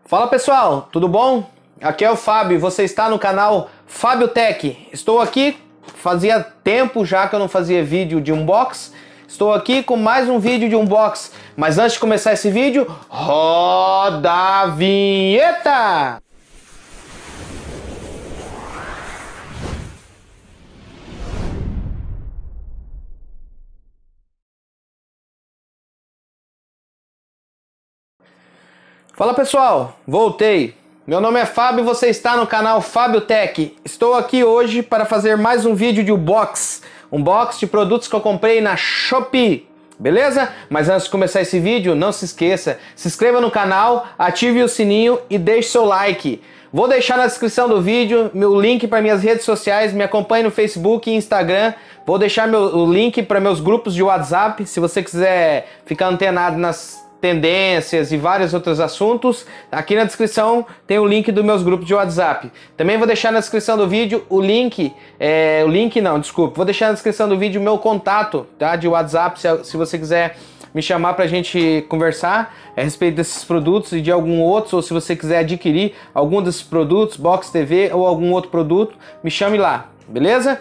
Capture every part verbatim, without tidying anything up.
Fala pessoal, tudo bom? Aqui é o Fábio, você está no canal Fábio Tech. Estou aqui, fazia tempo já que eu não fazia vídeo de unbox. Estou aqui com mais um vídeo de unbox. Mas antes de começar esse vídeo, roda a vinheta! Fala pessoal, voltei. Meu nome é Fábio e você está no canal Fábio Tech. Estou aqui hoje para fazer mais um vídeo de unbox. Unbox de produtos que eu comprei na Shopee. Beleza? Mas antes de começar esse vídeo, não se esqueça, se inscreva no canal, ative o sininho e deixe seu like. Vou deixar na descrição do vídeo meu link para minhas redes sociais, me acompanhe no Facebook e Instagram. Vou deixar meu, o link para meus grupos de WhatsApp, se você quiser ficar antenado nas tendências e vários outros assuntos. Aqui na descrição tem o link dos meus grupos de WhatsApp. Também vou deixar na descrição do vídeo o link, é, o link não, desculpa, vou deixar na descrição do vídeo o meu contato, tá, de WhatsApp, se, se você quiser me chamar pra gente conversar a respeito desses produtos e de algum outro, ou se você quiser adquirir algum desses produtos, Box T V ou algum outro produto, me chame lá, beleza?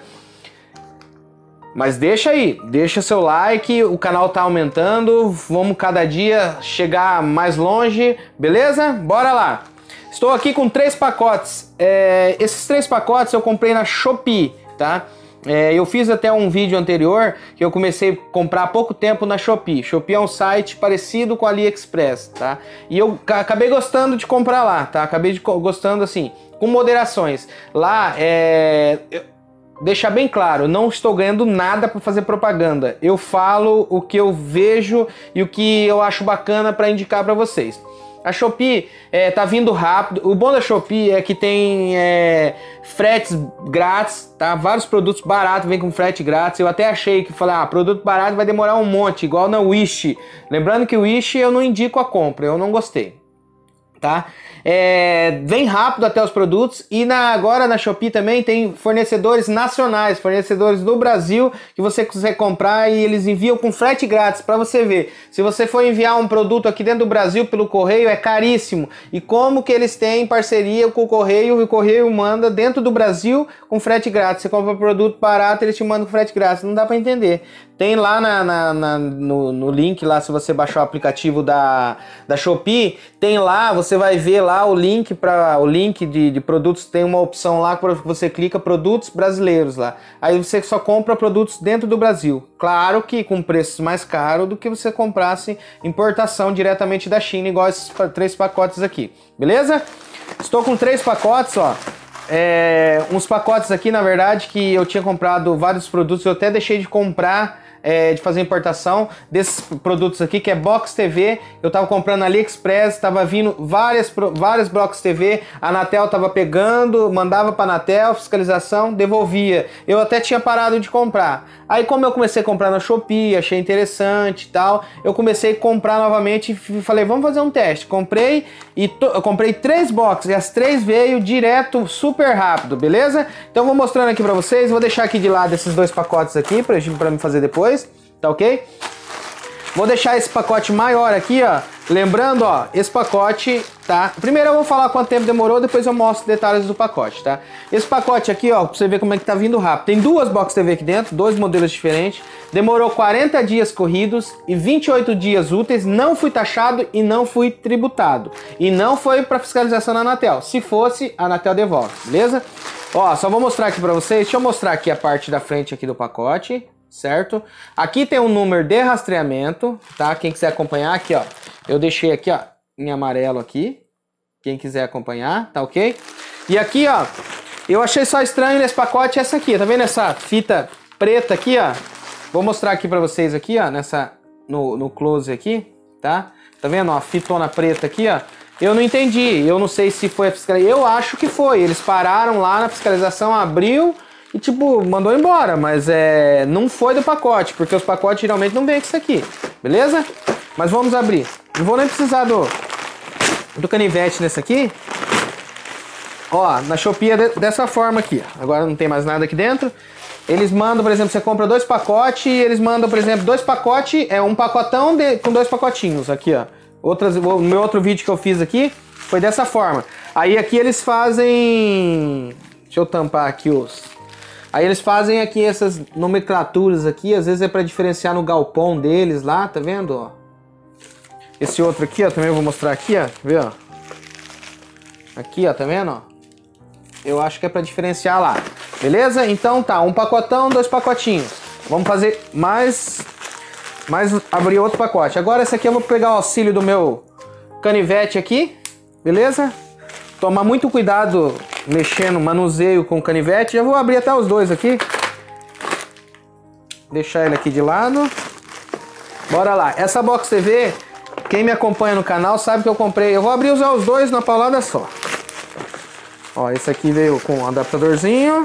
Mas deixa aí, deixa seu like, o canal tá aumentando, vamos cada dia chegar mais longe, beleza? Bora lá! Estou aqui com três pacotes, é, esses três pacotes eu comprei na Shopee, tá? É, eu fiz até um vídeo anterior que eu comecei a comprar há pouco tempo na Shopee. Shopee é um site parecido com a AliExpress, tá? E eu acabei gostando de comprar lá, tá? Acabei de, gostando assim, com moderações. Lá, é... Eu, deixar bem claro, não estou ganhando nada para fazer propaganda. Eu falo o que eu vejo e o que eu acho bacana para indicar para vocês. A Shopee é, tá vindo rápido. O bom da Shopee é que tem é, fretes grátis, tá? Vários produtos baratos vêm com frete grátis. Eu até achei que falar, ah, produto barato vai demorar um monte, igual na Wish. Lembrando que o Wish eu não indico a compra, eu não gostei. Tá? É, vem rápido até os produtos e na, agora na Shopee também tem fornecedores nacionais, fornecedores do Brasil que você consegue comprar e eles enviam com frete grátis para você ver. Se você for enviar um produto aqui dentro do Brasil pelo correio é caríssimo. E como que eles têm parceria com o correio e o correio manda dentro do Brasil com frete grátis. Você compra um produto barato, eles te mandam com frete grátis. Não dá para entender. Tem lá na, na, na, no, no link lá, se você baixar o aplicativo da, da Shopee, tem lá, você vai ver lá o link para o link de, de produtos, tem uma opção lá que você clica produtos brasileiros lá. Aí você só compra produtos dentro do Brasil. Claro que com preços mais caros do que você comprasse importação diretamente da China, igual esses três pacotes aqui. Beleza? Estou com três pacotes, ó. É, uns pacotes aqui, na verdade, que eu tinha comprado vários produtos, eu até deixei de comprar. É, de fazer importação desses produtos aqui, que é Box T V. Eu tava comprando na AliExpress, tava vindo várias, várias Box T V, a Anatel tava pegando, mandava pra Anatel, fiscalização, devolvia. Eu até tinha parado de comprar. Aí como eu comecei a comprar na Shopee, achei interessante e tal, eu comecei a comprar novamente e falei, vamos fazer um teste. Comprei e eu comprei três boxes e as três veio direto, super rápido, beleza? Então vou mostrando aqui pra vocês, vou deixar aqui de lado esses dois pacotes aqui pra, pra me fazer depois. Tá ok? Vou deixar esse pacote maior aqui, ó. Lembrando, ó, esse pacote, tá? Primeiro eu vou falar quanto tempo demorou, depois eu mostro detalhes do pacote, tá? Esse pacote aqui, ó, pra você ver como é que tá vindo rápido. Tem duas Box T V aqui dentro, dois modelos diferentes. Demorou quarenta dias corridos e vinte e oito dias úteis. Não fui taxado e não fui tributado. E não foi pra fiscalização na Anatel. Se fosse, a Anatel devolve, beleza? Ó, só vou mostrar aqui pra vocês. Deixa eu mostrar aqui a parte da frente aqui do pacote. Certo? Aqui tem um número de rastreamento, tá? Quem quiser acompanhar aqui, ó. Eu deixei aqui, ó, em amarelo aqui. Quem quiser acompanhar, tá ok? E aqui, ó, eu achei só estranho nesse pacote essa aqui. Tá vendo essa fita preta aqui, ó? Vou mostrar aqui pra vocês aqui, ó, nessa, no, no close aqui, tá? Tá vendo, ó, a fitona preta aqui, ó? Eu não entendi, eu não sei se foi a fiscalização. Eu acho que foi. Eles pararam lá na fiscalização, abriu e tipo, mandou embora, mas é, não foi do pacote, porque os pacotes geralmente não vêm com isso aqui, beleza? Mas vamos abrir. Não vou nem precisar do, do canivete nesse aqui. Ó, na Shopee é de, dessa forma aqui. Agora não tem mais nada aqui dentro. Eles mandam, por exemplo, você compra dois pacotes e eles mandam, por exemplo, dois pacotes, é um pacotão de, com dois pacotinhos aqui, ó. Outras, no meu outro vídeo que eu fiz aqui, foi dessa forma. Aí aqui eles fazem... Deixa eu tampar aqui os... Aí eles fazem aqui essas nomenclaturas aqui, às vezes é para diferenciar no galpão deles lá, tá vendo, ó? Esse outro aqui, ó, também eu vou mostrar aqui, ó, vê, ó. Aqui, ó, tá vendo, ó? Eu acho que é para diferenciar lá, beleza? Então tá, um pacotão, dois pacotinhos. Vamos fazer mais, mais abrir outro pacote. Agora esse aqui eu vou pegar o auxílio do meu canivete aqui, beleza? Tomar muito cuidado mexendo, manuseio com o canivete. Já vou abrir até os dois aqui. Deixar ele aqui de lado. Bora lá. Essa Box T V, quem me acompanha no canal sabe que eu comprei. Eu vou abrir usar os dois na paulada só. Ó, esse aqui veio com um adaptadorzinho.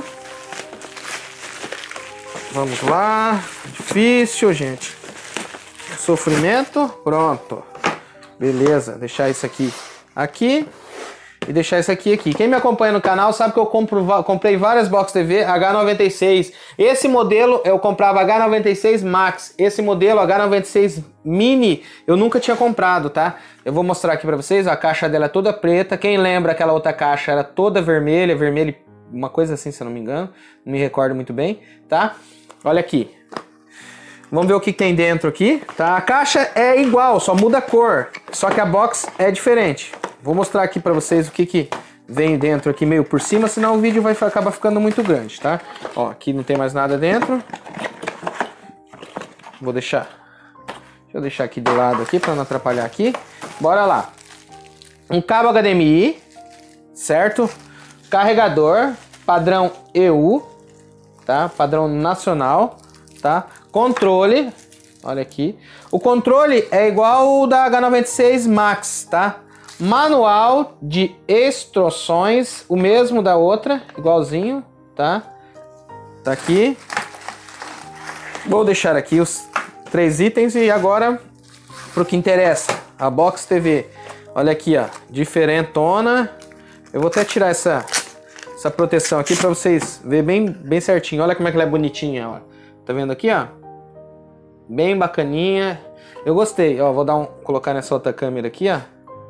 Vamos lá. Difícil, gente. Sofrimento. Pronto. Beleza. Deixar isso aqui aqui. E deixar isso aqui aqui. Quem me acompanha no canal sabe que eu compro, comprei várias Box T V H noventa e seis. Esse modelo eu comprava H noventa e seis Max. Esse modelo H noventa e seis Mini eu nunca tinha comprado, tá? Eu vou mostrar aqui pra vocês. A caixa dela é toda preta. Quem lembra aquela outra caixa era toda vermelha. Vermelha, uma coisa assim, se eu não me engano. Não me recordo muito bem, tá? Olha aqui. Vamos ver o que tem dentro aqui, tá? A caixa é igual, só muda a cor. Só que a box é diferente. Vou mostrar aqui pra vocês o que que vem dentro aqui meio por cima, senão o vídeo vai acabar ficando muito grande, tá? Ó, aqui não tem mais nada dentro. Vou deixar... Deixa eu deixar aqui de lado aqui pra não atrapalhar aqui. Bora lá. Um cabo H D M I, certo? Carregador, padrão E U, tá? Padrão nacional, tá? Controle, olha aqui. O controle é igual o da H noventa e seis Max, tá? Manual de instruções, o mesmo da outra, igualzinho, tá? Tá aqui. Vou deixar aqui os três itens e agora pro que interessa, a Box T V. Olha aqui, ó, diferentona. Eu vou até tirar essa, essa proteção aqui para vocês verem bem, bem certinho. Olha como é que ela é bonitinha, ó. Tá vendo aqui, ó? Bem bacaninha. Eu gostei, ó, vou dar um, colocar nessa outra câmera aqui, ó.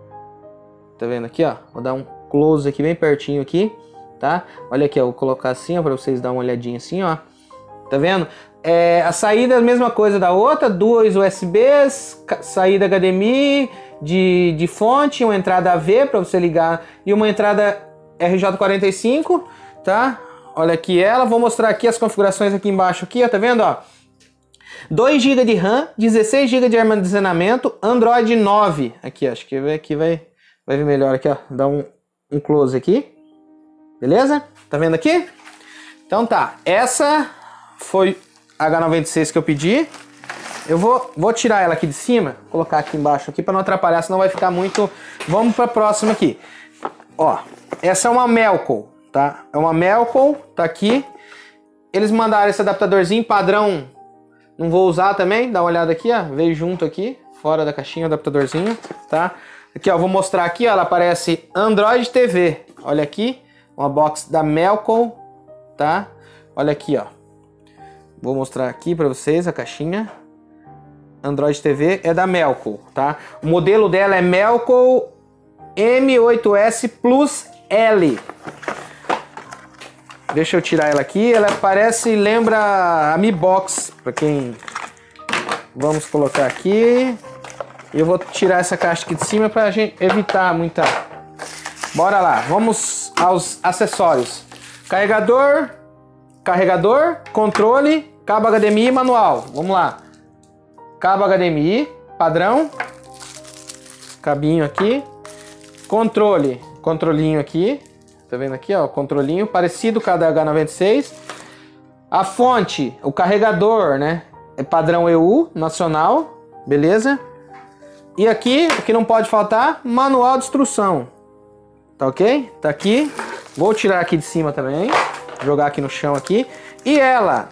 Tá vendo aqui, ó? Vou dar um close aqui bem pertinho aqui, tá? Olha aqui, ó, vou colocar assim, ó, pra vocês darem uma olhadinha assim, ó. Tá vendo? É, a saída é a mesma coisa da outra, duas U S Bs, saída H D M I, de, de fonte, uma entrada A V pra você ligar e uma entrada R J quarenta e cinco, tá? Olha aqui ela, vou mostrar aqui as configurações aqui embaixo aqui, ó, tá vendo, ó? dois gigas de RAM, dezesseis gigas de armazenamento, Android nove. Aqui, acho que aqui vai, vai ver melhor aqui, ó. Dá um, um close aqui. Beleza? Tá vendo aqui? Então tá, essa foi a H noventa e seis que eu pedi. Eu vou, vou tirar ela aqui de cima, colocar aqui embaixo aqui para não atrapalhar, senão vai ficar muito... Vamos para a próxima aqui. Ó, essa é uma Melco, tá? É uma Melco, tá aqui. Eles mandaram esse adaptadorzinho padrão. Não vou usar também, dá uma olhada aqui, ó. Veio junto aqui, fora da caixinha, o adaptadorzinho, tá? Aqui, ó, vou mostrar aqui, ó, ela aparece Android T V. Olha aqui, uma box da Melco, tá? Olha aqui, ó. Vou mostrar aqui pra vocês a caixinha. Android T V é da Melco, tá? O modelo dela é Melco M oito S Plus L. Deixa eu tirar ela aqui. Ela parece, lembra a Mi Box, para quem... Vamos colocar aqui. Eu vou tirar essa caixa aqui de cima para a gente evitar muita... Bora lá, vamos aos acessórios. Carregador, carregador, controle, cabo H D M I manual. Vamos lá. Cabo H D M I, padrão. Cabinho aqui. Controle, controlinho aqui. Tá vendo aqui, ó, controlinho parecido com a da H noventa e seis. A fonte, o carregador, né, é padrão E U, nacional, beleza? E aqui, o que não pode faltar, manual de instrução. Tá ok? Tá aqui. Vou tirar aqui de cima também, jogar aqui no chão aqui. E ela,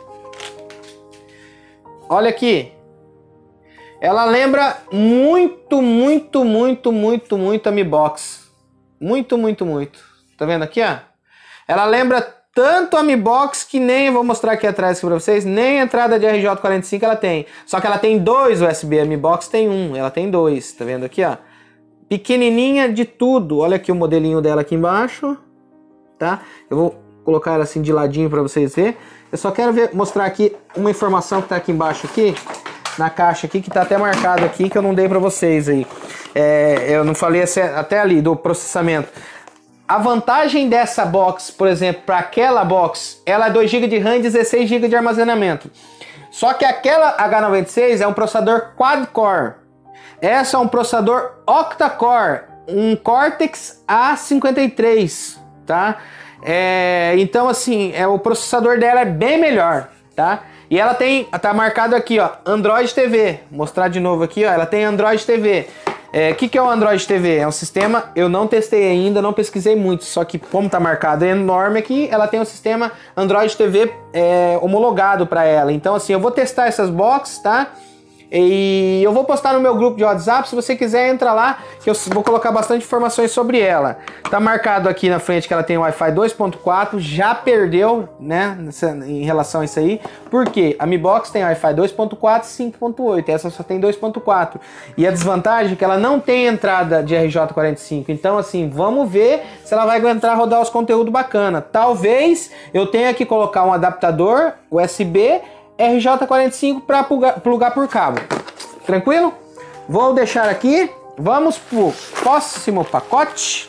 olha aqui. Ela lembra muito, muito, muito, muito, muito a Mi Box. Muito, muito, muito. Tá vendo aqui, ó? Ela lembra tanto a Mi Box que nem, eu vou mostrar aqui atrás aqui pra vocês, nem a entrada de R J quarenta e cinco ela tem. Só que ela tem dois U S B, a Mi Box tem um, ela tem dois, tá vendo aqui, ó? pequenininha de tudo. Olha aqui o modelinho dela aqui embaixo, tá? Eu vou colocar ela assim de ladinho para vocês verem. Eu só quero ver, mostrar aqui uma informação que tá aqui embaixo aqui, na caixa aqui, que tá até marcado aqui, que eu não dei para vocês aí. É, eu não falei até ali do processamento. A vantagem dessa box, por exemplo, para aquela box, ela é dois gigas de RAM e dezesseis gigas de armazenamento. Só que aquela H noventa e seis é um processador quad-core. Essa é um processador octa-core, um Cortex A cinquenta e três, tá? É, então, assim, é, o processador dela é bem melhor, tá? E ela tem, tá marcado aqui, ó, Android T V. Vou mostrar de novo aqui, ó, ela tem Android T V. O é, que, que é o Android T V? É um sistema, eu não testei ainda, não pesquisei muito, só que como tá marcado é enorme aqui, ela tem um sistema Android T V é, homologado para ela. Então, assim, eu vou testar essas boxes, tá? E eu vou postar no meu grupo de WhatsApp, se você quiser entra lá, que eu vou colocar bastante informações sobre ela. Tá marcado aqui na frente que ela tem Wi-Fi dois ponto quatro, já perdeu, né, em relação a isso aí. Por quê? A Mi Box tem Wi-Fi dois ponto quatro e cinco ponto oito, essa só tem dois ponto quatro. E a desvantagem é que ela não tem entrada de R J quarenta e cinco, então assim, vamos ver se ela vai aguentar rodar os conteúdos bacana. Talvez eu tenha que colocar um adaptador U S B R J quarenta e cinco para plugar, plugar por cabo. Tranquilo? Vou deixar aqui. Vamos pro próximo pacote.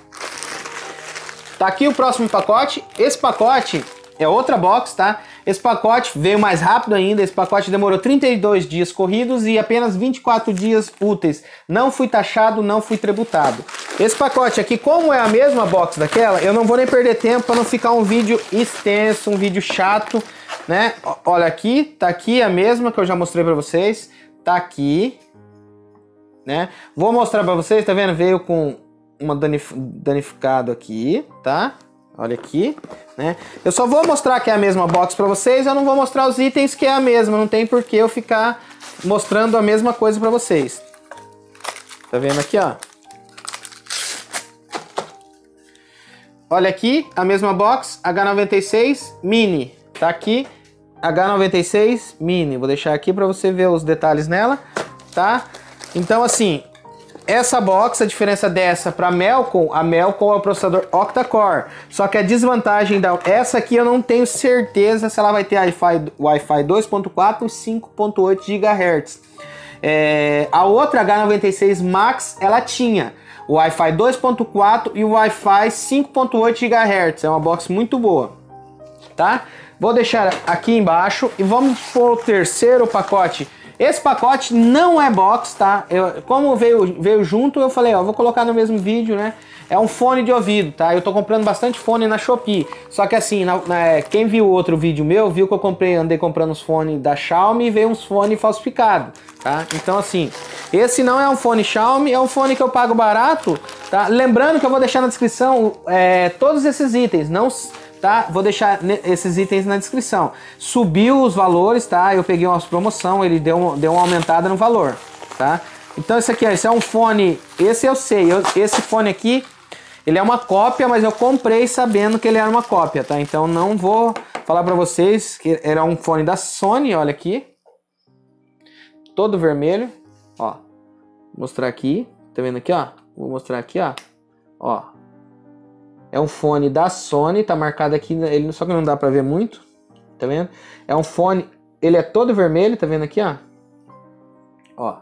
Tá aqui o próximo pacote. Esse pacote é outra box, tá? Esse pacote veio mais rápido ainda. Esse pacote demorou trinta e dois dias corridos e apenas vinte e quatro dias úteis. Não fui taxado, não fui tributado. Esse pacote aqui, como é a mesma box daquela, eu não vou nem perder tempo para não ficar um vídeo extenso, um vídeo chato, né? Olha aqui, tá aqui a mesma que eu já mostrei para vocês. Tá aqui, né? Vou mostrar para vocês, tá vendo? Veio com uma danif danificado aqui, tá? Olha aqui, né? Eu só vou mostrar que é a mesma box para vocês, eu não vou mostrar os itens que é a mesma, não tem por que eu ficar mostrando a mesma coisa para vocês. Tá vendo aqui, ó? Olha aqui, a mesma box, H noventa e seis Mini, tá aqui, H noventa e seis Mini, vou deixar aqui para você ver os detalhes nela, tá? Então assim, essa box, a diferença dessa para a Melcom, a Melcom é o processador octa-core, só que a desvantagem da essa aqui eu não tenho certeza se ela vai ter Wi-Fi Wi-Fi dois ponto quatro e cinco ponto oito gigahertz. É, a outra H noventa e seis Max, ela tinha o Wi-Fi dois ponto quatro e o Wi-Fi cinco ponto oito gigahertz, é uma box muito boa, tá? Vou deixar aqui embaixo e vamos para o terceiro pacote. Esse pacote não é box, tá? Eu, como veio, veio junto, eu falei, ó, vou colocar no mesmo vídeo, né? É um fone de ouvido, tá? Eu tô comprando bastante fone na Shopee. Só que assim, na, na, quem viu outro vídeo meu, viu que eu comprei, andei comprando uns fones da Xiaomi e veio uns fones falsificados, tá? Então assim, esse não é um fone Xiaomi, é um fone que eu pago barato, tá? Lembrando que eu vou deixar na descrição é, todos esses itens, não... Tá? Vou deixar esses itens na descrição. Subiu os valores, tá? Eu peguei uma promoção, ele deu, um, deu uma aumentada no valor, tá? Então esse aqui, ó, esse é um fone, esse eu sei, eu, esse fone aqui, ele é uma cópia, mas eu comprei sabendo que ele era uma cópia, tá? Então não vou falar pra vocês que era um fone da Sony, olha aqui. Todo vermelho, ó. Vou mostrar aqui, tá vendo aqui, ó? Vou mostrar aqui, ó. Ó. É um fone da Sony, tá marcado aqui, ele só que não dá pra ver muito, tá vendo? É um fone, ele é todo vermelho, tá vendo aqui, ó? Ó.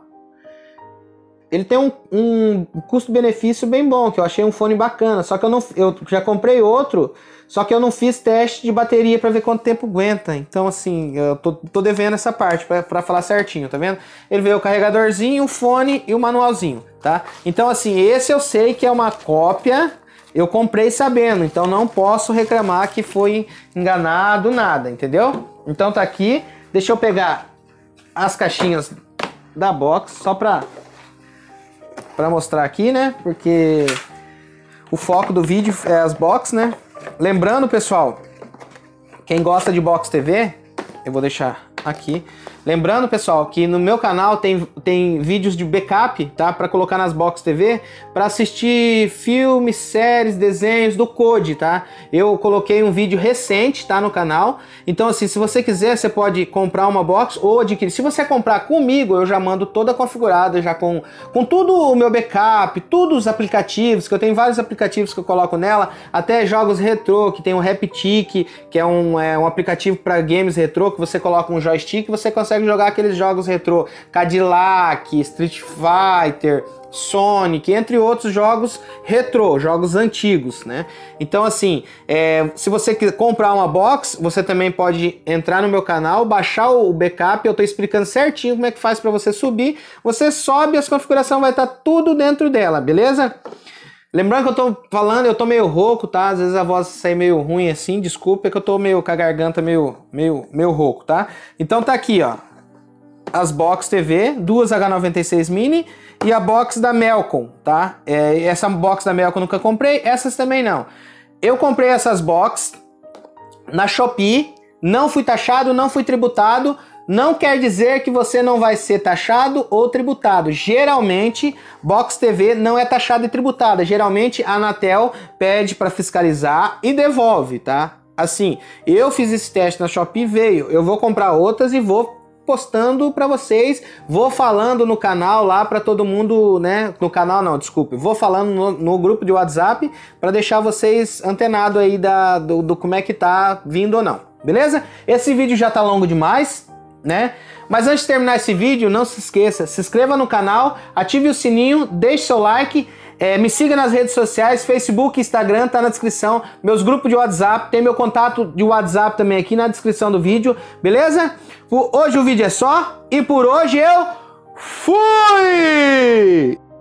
Ele tem um, um custo-benefício bem bom, que eu achei um fone bacana, só que eu não, eu já comprei outro, só que eu não fiz teste de bateria pra ver quanto tempo aguenta. Então assim, eu tô, tô devendo essa parte pra, pra falar certinho, tá vendo? Ele veio o carregadorzinho, o fone e o manualzinho, tá? Então assim, esse eu sei que é uma cópia. Eu comprei sabendo, então não posso reclamar que foi enganado, nada, entendeu? Então tá aqui, deixa eu pegar as caixinhas da box, só pra, pra mostrar aqui, né? Porque o foco do vídeo é as box, né? Lembrando, pessoal, quem gosta de Box T V, eu vou deixar aqui. Lembrando, pessoal, que no meu canal tem, tem vídeos de backup, tá? Para colocar nas box T V, para assistir filmes, séries, desenhos do Code, tá? Eu coloquei um vídeo recente, tá, no canal. Então, assim, se você quiser, você pode comprar uma box ou adquirir. Se você comprar comigo, eu já mando toda configurada, já com, com tudo o meu backup, todos os aplicativos, que eu tenho vários aplicativos que eu coloco nela, até jogos retrô, que tem o Raptic, que é um, é um aplicativo para games retrô, que você coloca um joystick e você consegue jogar aqueles jogos retrô, Cadillac, Street Fighter, Sonic, entre outros jogos retrô, jogos antigos, né? Então, assim, é, se você quiser comprar uma box, você também pode entrar no meu canal, baixar o backup, eu tô explicando certinho como é que faz para você subir, você sobe, as configurações vai estar tudo dentro dela, beleza? Lembrando que eu tô falando, eu tô meio rouco, tá? Às vezes a voz sai meio ruim assim, desculpa, é que eu tô meio com a garganta meio, meio, meio rouco, tá? Então tá aqui, ó, as box T V, duas H noventa e seis mini e a box da Melcom, tá? É, essa box da Melcom eu nunca comprei, essas também não. Eu comprei essas box na Shopee, não fui taxado, não fui tributado. Não quer dizer que você não vai ser taxado ou tributado. Geralmente, box T V não é taxada e tributada. Geralmente, a Anatel pede para fiscalizar e devolve, tá? Assim, eu fiz esse teste na Shopee, veio. Eu vou comprar outras e vou postando para vocês. Vou falando no canal lá para todo mundo, né? No canal não, desculpe. Vou falando no, no grupo de WhatsApp para deixar vocês antenados aí da, do, do como é que tá vindo ou não. Beleza? Esse vídeo já tá longo demais, né? Mas antes de terminar esse vídeo, não se esqueça, se inscreva no canal, ative o sininho, deixe seu like, é, me siga nas redes sociais, Facebook, Instagram, tá na descrição, meus grupos de WhatsApp, tem meu contato de WhatsApp também aqui na descrição do vídeo, beleza? Por hoje o vídeo é só, e por hoje eu fui!